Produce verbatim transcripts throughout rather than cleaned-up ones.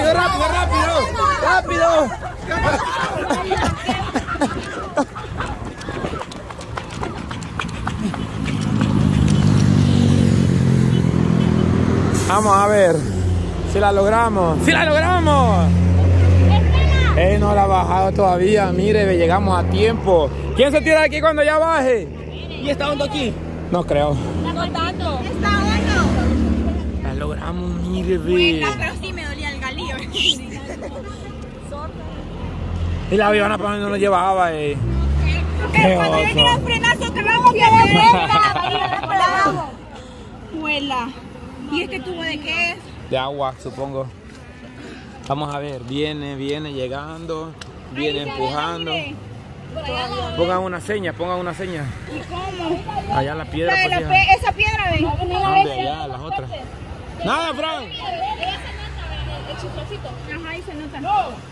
rápido, rápido, rápido. Rápido. Vamos a ver si la logramos. ¡Si la logramos! Eh, no la ha bajado todavía. Mire, llegamos a tiempo. ¿Quién se tira de aquí cuando ya baje? ¿Y está hondo aquí? No creo. Está cortando. Está hondo. La logramos, mire, ve. Bueno, pero sí me dolía el galillo. Y la aviona para donde no nos llevaba, eh. Pero cuando yo quiero un frenazo, que vamos a ver. Huela. ¿Y este tubo de qué es? De agua, supongo. Vamos a ver, viene, viene llegando, viene empujando. Pongan una seña, pongan una seña. ¿Y cómo? Allá la piedra. La de pues, la ya. pe- esa piedra, ven. ¿Dónde? Allá, las otras. Nada, Fran. Ajá, ahí se nota.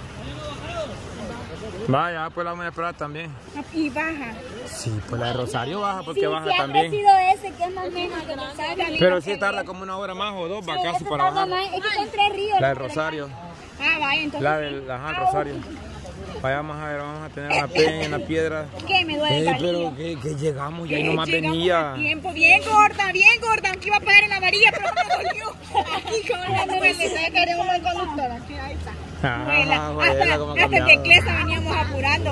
Vaya, pues la vamos a esperar también. Y baja. Sí, pues la de Rosario baja porque Sí, baja siempre también. ha sido ese que es más menos que Rosario. Pero sí tarda como una hora más o dos, va casi para bajar. Es que son tres ríos. La de Rosario. Ah, vaya, entonces. La del ajá, Rosario. Vayamos a ver, vamos a tener una peña en la piedra. ¿Qué? Me duele el Eh, galillo. pero que, que llegamos y ahí Eh, nomás llegamos venía. a tiempo, bien gorda, bien gorda, aunque iba a pagar en la varilla, pero no me dolió. Aquí con la nube, le sabe que era un buen conductor. Aquí, ahí está. Ajá, Huela, huela, como ha hasta, hasta cambiado. de Clesa veníamos apurando.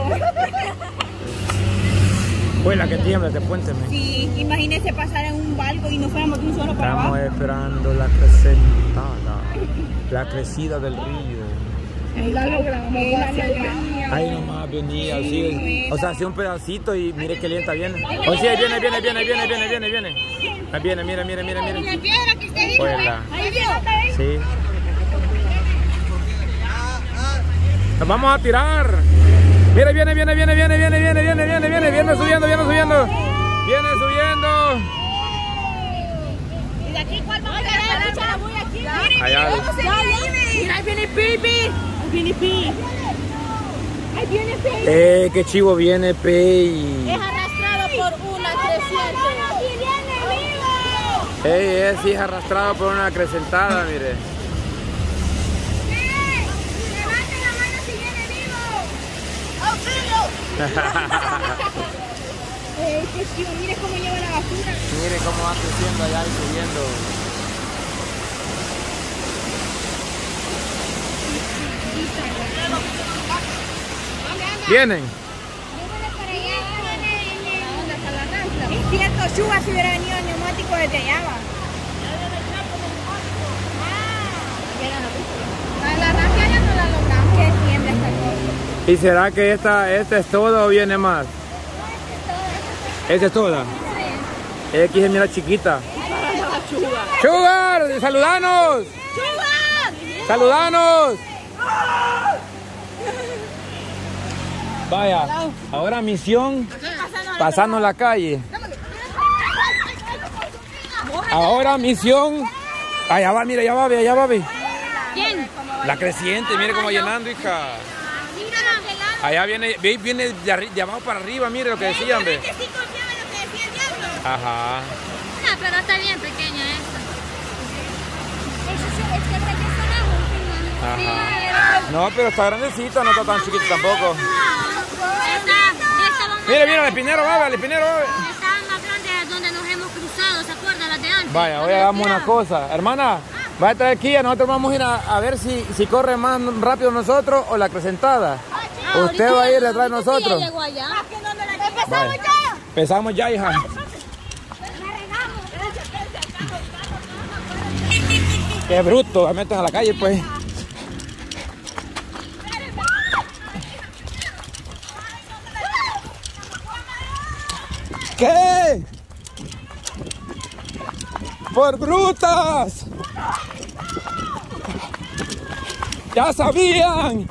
Huela que tiembla este puente, me. Sí, imagínense pasar en un barco y no fuéramos de un solo para Estamos abajo. esperando la crecida, la crecida del río. Ahí la logramos, ahí la logramos. Ahí nomás venía, sí. O sea, hacía un pedacito y mire qué lenta viene. O sí, ahí viene, viene, viene, viene, viene, viene, viene. Ahí viene, mira, mira, mira, Y la mira. piedra que usted dijo, Huela. ahí vio. Sí. Nos vamos a tirar. Mira, viene, viene, viene, viene, viene, viene, viene, viene, viene, viene subiendo, viene subiendo. Viene subiendo. ¿Y de aquí cuál vamos a agarrar? Voy aquí. Miren, Allá. miren, vamos a seguir. Mira, ahí viene Pipi. Ahí viene Pi. Ahí viene Pi. Eh, qué chivo viene, Pei. Es arrastrado por una creciente. ¡Aquí viene vivo! Ey, es sí, es arrastrado por una acrecentada, mire. ¡Eh! ¡Levante la mano si viene vivo! ¡Auxilio! Eh, qué chido, mire cómo lleva la basura. Mire cómo va creciendo allá y subiendo. ¿Vienen? Es cierto, Chuga si hubiera venido el neumático desde allá. va. Ah, la rancia ya no la logramos. Que siempre está todo. ¿Y será que esta, esta es toda o viene más? ¿Esta es toda? X es mira chiquita. ¡Sugar! ¡Saludanos! ¡Saludanos! Vaya, ahora misión pasando la calle. Ahora misión. Allá va, mira, allá va, allá va, ve. ¿Quién? La creciente, mire cómo llenando, hija. Allá viene, ve, viene de, arri- de abajo para arriba, mire lo que decían, ve. Que sí confiaba en lo que decía el diablo. Ajá. No, pero está bien pequeña esta. Eso sí, es que esta que es una última. Ajá. No, pero está grandecita, no está tan chiquita tampoco. Esta, esta va más Mire, mire, el grande. espinero, va, el espinero, va. Esta más grande es donde nos hemos cruzado, ¿se acuerdan las de antes? Vaya, hoy hagamos una cosa. Hermana, va a traer aquí, nosotros vamos a ir a, a ver si, si corre más rápido nosotros o la acrecentada. Usted va a ir detrás de nosotros. Ya llegó allá. Vaya. Empezamos ya, hija. Qué bruto, me meten a la calle, pues. ¿Qué? ¡Por brutas! ¡Ya sabían!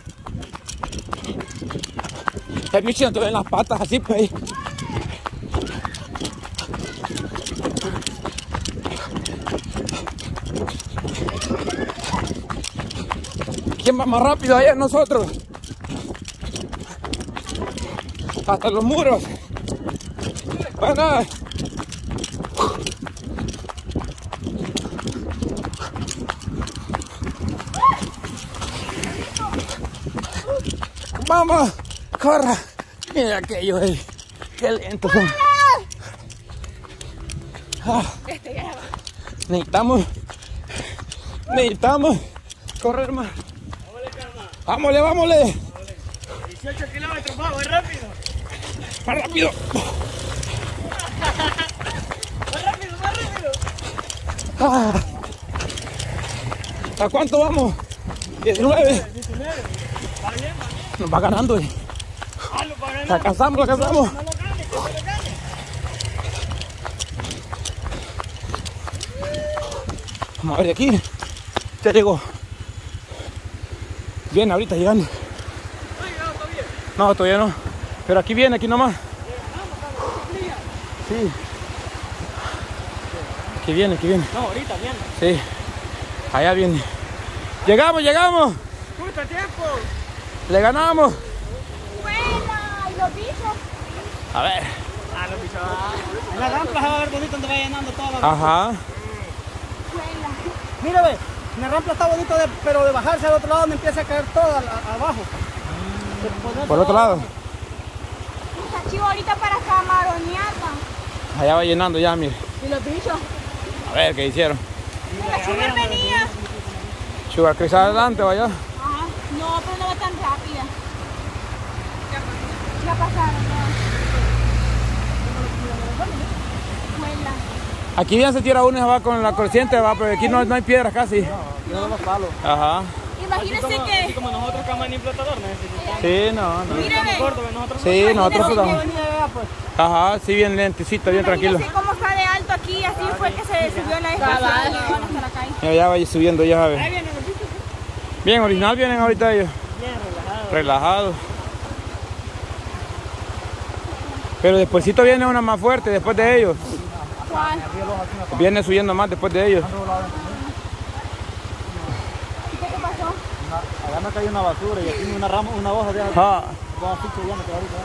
El bicho no te ven las patas así, pues. ¿Quién va más rápido allá? Nosotros. Hasta los muros. Bueno. Vamos, corra. Mira aquello, eh. Qué lento son. Ah. Necesitamos, necesitamos correr más. Vámonos, vámonos. dieciocho kilómetros, vamos, es rápido. Más rápido. Más rápido, más rápido. Ah. ¿A cuánto vamos? diecinueve. diecinueve. Va bien, va bien. Nos va ganando. Eh. Ah, lo para La alcanzamos, la alcanzamos. No lo gane, que se lo gane. Vamos a ver de aquí. Ya llegó. Viene ahorita llegando. ¿No ha llegado todavía? No, todavía no. Pero aquí viene, aquí nomás. Sí. Aquí viene, aquí viene. No, ahorita viene. Sí. Allá viene. Llegamos, llegamos. ¡Justo a tiempo! Le ganamos. Buena, y los bichos. A ver. Ah, los bichos. En la rampa se va a ver bonito donde va llenando toda la rampa. Ajá. Mira, ve. En la rampa está bonito, de, pero de bajarse al otro lado donde empieza a caer todo a, a, abajo. Mm. Por el otro lado. Está chivo ahorita para camaroneata. Allá va llenando ya, mire. ¿Y los bichos? A ver qué hicieron. La Sugar venía. Sugar Chris adelante, vaya. Ajá. No, pero no va tan rápida. Ya pasaron, ¿no? Buena. Aquí bien se tira uno y se va con la corriente, va, pero aquí no, no hay piedras casi. No, no los palos. Ajá. Imagínense Así como, que... así como nosotros, cama ni flotador necesitamos. Sí, no, no. Mire, ve. Gordo, nosotros Sí, nosotros Imagínense estamos. venía de allá, pues. Ajá, sí, bien lentecito, bien tranquilo. Imagínense cómo está de alto aquí, así fue que se subió la desgracia y llegaron hasta la calle. Mira, ya va subiendo, ya Ahí sabes. vienen los bichos. Bien, original vienen ahorita ellos. Bien relajados. Relajados. Pero despuésito viene una más fuerte después de ellos. ¿Cuál? Viene subiendo más después de ellos. ¿Y qué te pasó? Allá me cayó una basura y aquí una rama, una hoja de agua. Ah. Como así que ya me quedó ahorita.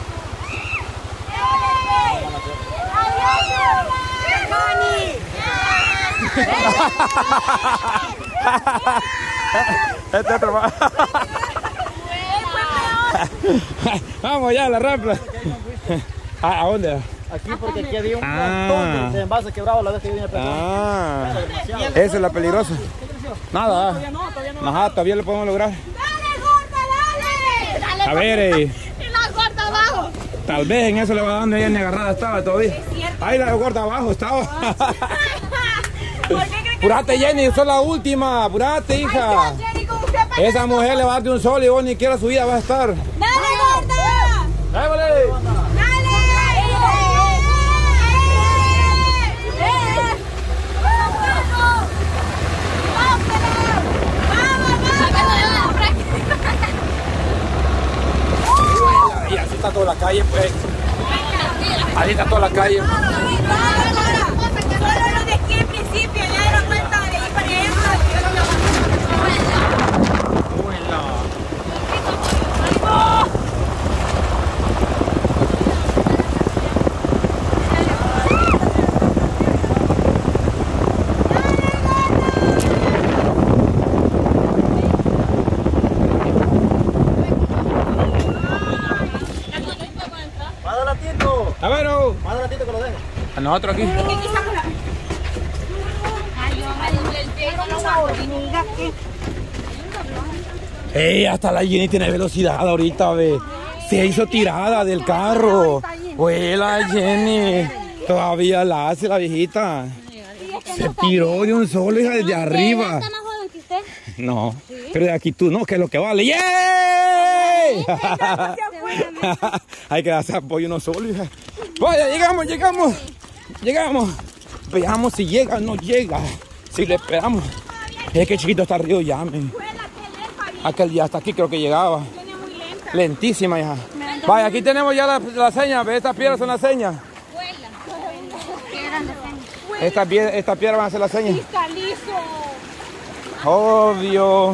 Este otro va. Vamos ya a la rampa. ¿A, ¿A dónde? Aquí porque aquí había un Ah. montón de envases quebrados la vez que yo vine a pescar. Ah, Demasiado. esa es la peligrosa. Nada. Todavía no, todavía no. Ajá, todavía lo podemos lograr. ¡Dale, gorda, dale! Dale, A ver, eh, y la gorda abajo. tal vez en eso le va dando, ella ni agarrada estaba todavía. Ahí la gorda abajo estaba. ¿Por qué creen que Apurate, Jenny, esa es la última. Apurate, hija. Jenny con usted para Esa mujer le va a dar de un sol y vos ni siquiera su vida va a estar. ¡Dale, gorda! ¡Dale! Y así está toda la calle, pues. Ahí está toda la calle. Solo lo de aquí al principio, ya dieron cuenta de ir para A ver, oh. Más un ratito que lo dejo. A nosotros aquí. Ey, hasta la Jenny tiene velocidad ahorita, ve. Se hizo tirada del carro. Vuela, Jenny. Todavía la hace la viejita. Se tiró de un solo, hija, desde arriba. ¿Está más joven que usted? No, pero de aquí tú no, que es lo que vale. ¡Yay! Hay que darse apoyo uno solo, hija. Vaya, llegamos, llegamos. Llegamos. Veamos si llega o no llega. Si le esperamos. Es que chiquito está el río ya, men. Aquel día hasta aquí creo que llegaba. Lentísima, hija. Vaya, aquí tenemos ya la, la seña. ¿Ve? Estas piedras son las señas. Estas piedras esta piedra van a ser la seña. Está listo. Obvio.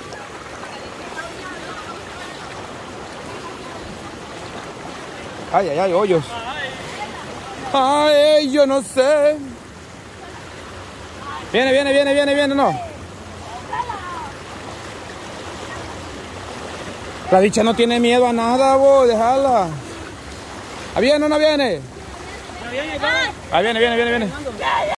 Ay, ay, ay, hoyos. Ay, yo no sé. Viene, viene, viene, viene, viene, no. La dicha no tiene miedo a nada, vos, déjala. ¿Ah, viene o no viene? Ya viene, Ah, viene, viene, viene, viene.